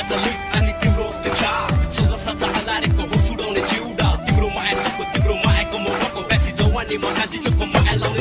चली अनि तिम्रो त्यो छाप सोझ सच्चा हलारेको हो सुडाउने जिउडा तिम्रो माया चिको तिम्रो मायाको मोहको बेसी जवानी म कान्छी चोको माया